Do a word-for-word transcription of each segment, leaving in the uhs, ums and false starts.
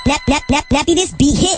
nap, nap, nap, nappy, this beat hit.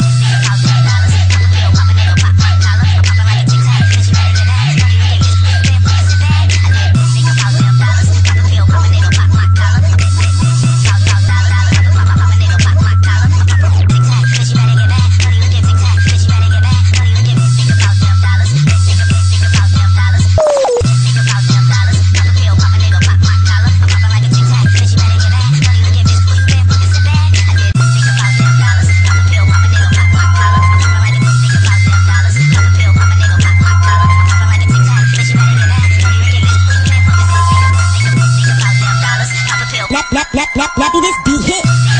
Nap, nap, nap, nap, nappy, this beat hit.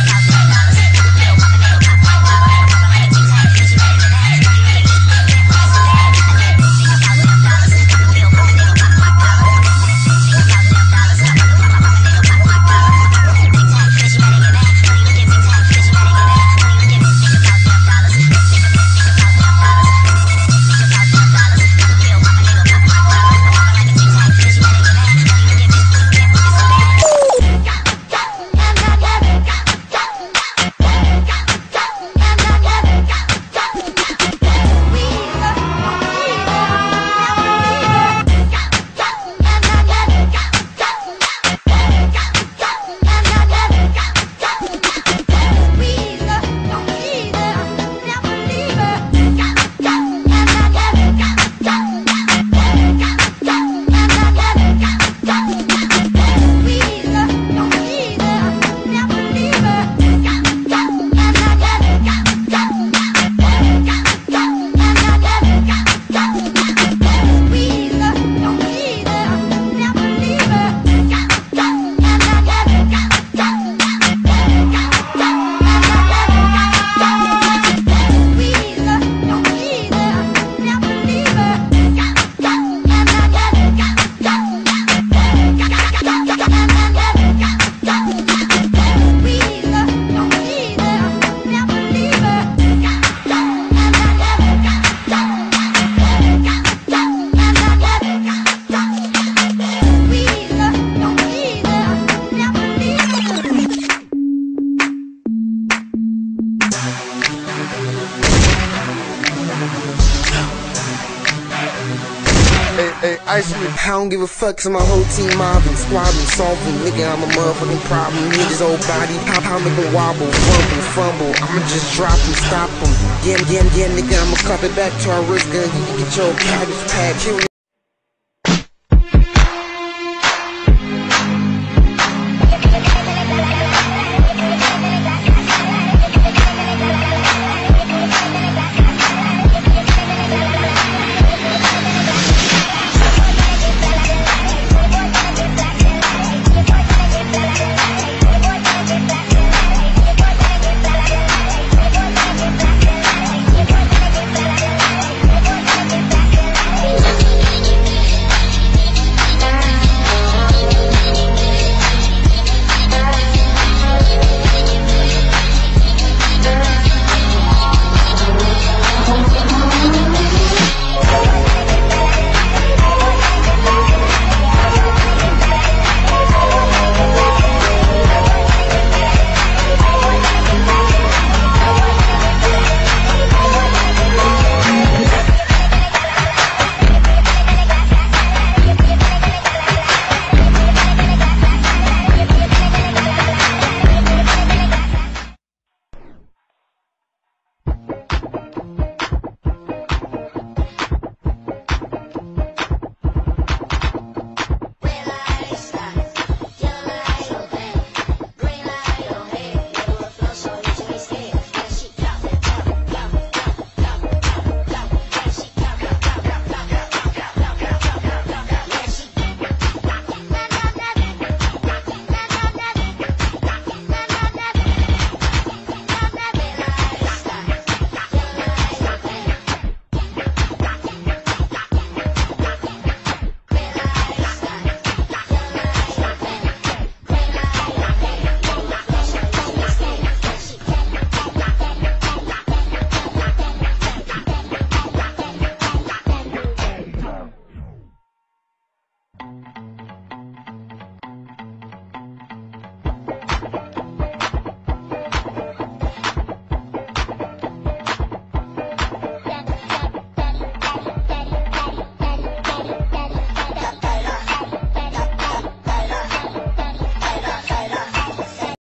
Hey, hey, Iceman, I don't give a fuck, so my whole team mobbing, squabbling, solving, nigga, I'm a motherfucking problem. Hit his old body, how how make him wobble, fumble, fumble, I'ma just drop him, stop him. Yeah, yeah, yeah, nigga, I'ma cup it back to our wrist gun, you can get your cabbage patch.